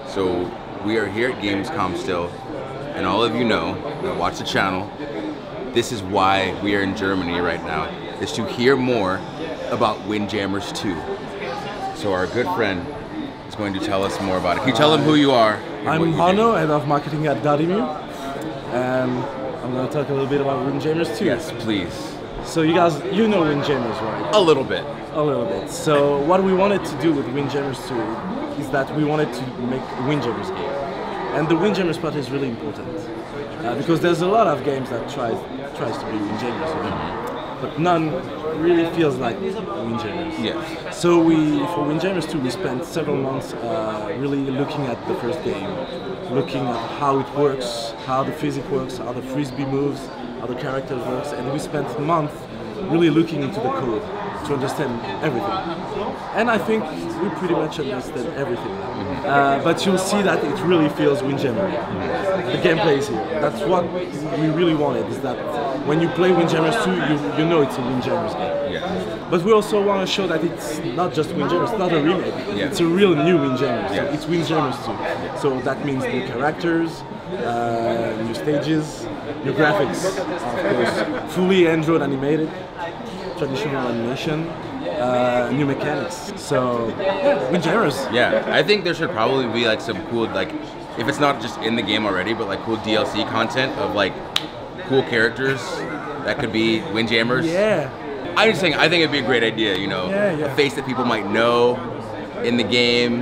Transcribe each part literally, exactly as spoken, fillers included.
So we are here at Gamescom still, and all of you know that watch the channel, this is why we are in Germany right now, is to hear more about Windjammers two. So our good friend is going to tell us more about it. Can you tell them who you are? I'm Hanno, head of marketing at Vladimir, and I'm going to talk a little bit about Windjammers two. Yes, please. So you guys, you know Windjammers, right? A little bit. A little bit. So what we wanted to do with Windjammers two is that we wanted to make a Windjammers game. And the Windjammers part is really important. Uh, because there's a lot of games that tries tries to be Windjammers, you know? But none really feels like Windjammers. Yes. So we, for Windjammers two, we spent several months uh, really looking at the first game, looking at how it works, how the physics works, how the frisbee moves, how the characters works, and we spent a month really looking into the code to understand everything. And I think we pretty much understand everything now. Mm-hmm. uh, but you'll see that it really feels Windjammer. Mm-hmm. The gameplay is here. That's what we really wanted, is that when you play Windjammers two, you, you know it's a Windjammers game. Yeah. But we also want to show that it's not just Windjammers, it's not a remake. Yeah. It's a real new Windjammers. Yeah. So it's Windjammers two. Yeah. So that means new characters, uh, new stages, new graphics, of course, fully Android animated, traditional animation, uh, new mechanics. So, yeah, Windjammers. Yeah, I think there should probably be like some cool, like, if it's not just in the game already, but like cool D L C content of like cool characters that could be Windjammers. Yeah. I'm just saying, I think it'd be a great idea, you know, yeah, yeah. a face that people might know in the game,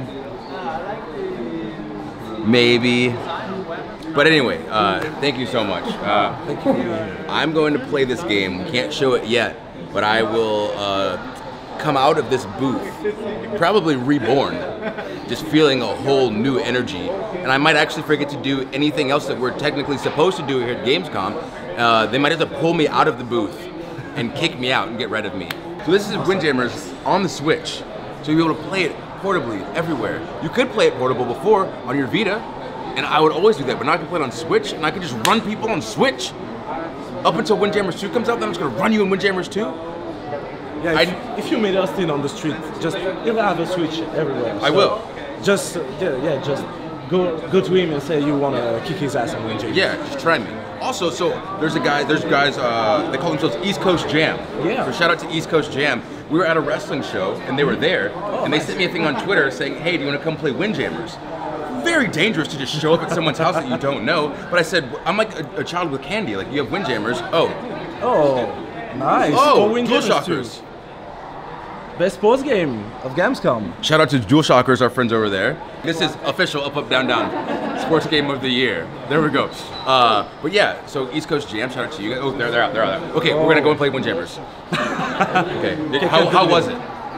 maybe. But anyway, uh, thank you so much. Uh, thank you. I'm going to play this game. We can't show it yet, but I will uh, come out of this booth, probably reborn, just feeling a whole new energy. And I might actually forget to do anything else that we're technically supposed to do here at Gamescom. Uh, they might have to pull me out of the booth and kick me out and get rid of me. So this is Windjammers on the Switch. So you'll be able to play it portably everywhere. You could play it portable before on your Vita, and I would always do that, but now I can play it on Switch, and I can just run people on Switch up until Windjammers two comes out. Then I'm just gonna run you in Windjammers two. Yeah, if, if you meet Austin on the street, just you'll have a Switch everywhere. So I will. Just yeah, yeah, just go go to him and say you wanna kick his ass on Windjammers. Yeah, just try me. Also, so there's a guy, there's guys, uh, they call themselves East Coast Jam. Yeah. So shout out to East Coast Jam. We were at a wrestling show, and they were there, oh, and they nice. sent me a thing on Twitter saying, hey, do you want to come play Windjammers? Very dangerous to just show up at someone's house that you don't know. But I said, I'm like a, a child with candy. Like, you have Windjammers. Oh. Oh, nice. Oh, Windjammers DualShockers. Best sports game of Gamescom. Shout out to DualShockers, our friends over there. This is official Up, Up, Down, Down sports game of the year. There we go. Uh, but yeah, so East Coast Jam, shout out to you guys. Oh, they're, they're out, they're out. Okay, oh. We're gonna go and play Windjammers. Okay, how, how was it?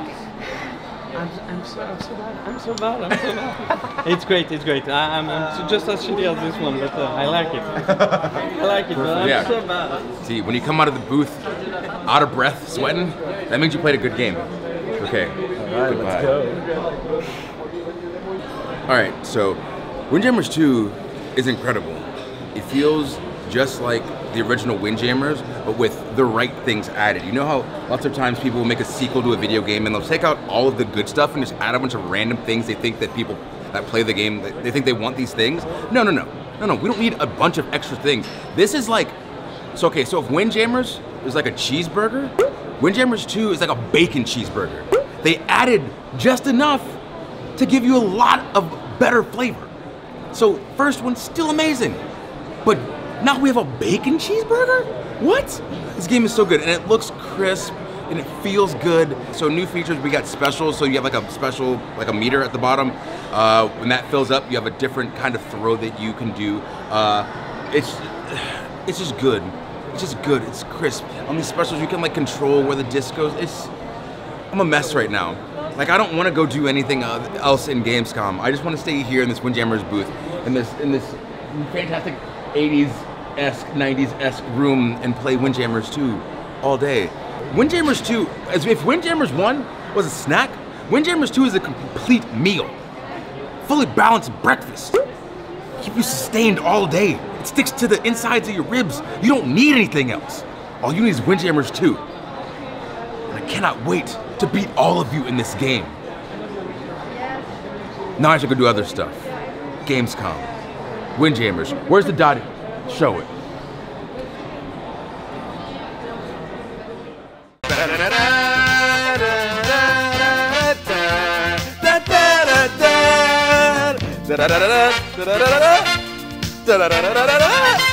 I'm, I'm so I'm so bad. I'm so bad. I'm so bad. It's great. It's great. I, I'm, I'm just as shitty as this one, but uh, I like it. I like it. But I'm yeah. so bad. See, when you come out of the booth, out of breath, sweating, that means you played a good game. Okay. All right, let's go. All right. So, Windjammers two is incredible. It feels just like the original Windjammers, but with the right things added. You know how lots of times people will make a sequel to a video game and they'll take out all of the good stuff and just add a bunch of random things they think that people that play the game, they think they want these things? No, no, no. No, no, we don't need a bunch of extra things. This is like, so okay, so if Windjammers is like a cheeseburger, Windjammers two is like a bacon cheeseburger. They added just enough to give you a lot of better flavor. So first one's still amazing, but now we have a bacon cheeseburger? What? This game is so good, and it looks crisp, and it feels good. So new features, we got specials, so you have like a special, like a meter at the bottom. Uh, when that fills up, you have a different kind of throw that you can do. Uh, it's, it's just good. It's just good, it's crisp. On these specials, you can like control where the disc goes. It's, I'm a mess right now. Like, I don't want to go do anything else in Gamescom. I just want to stay here in this Windjammers booth, in this, in this fantastic eighties-esque, nineties-esque room and play Windjammers two all day. Windjammers two, as if Windjammers one was a snack, Windjammers two is a complete meal. Fully balanced breakfast. Keep you sustained all day. It sticks to the insides of your ribs. You don't need anything else. All you need is Windjammers two. And I cannot wait to beat all of you in this game. Now I should go do other stuff. Gamescom. Windjammers. Where's the dot? Show it. Da da da da da da da da da da da da da da da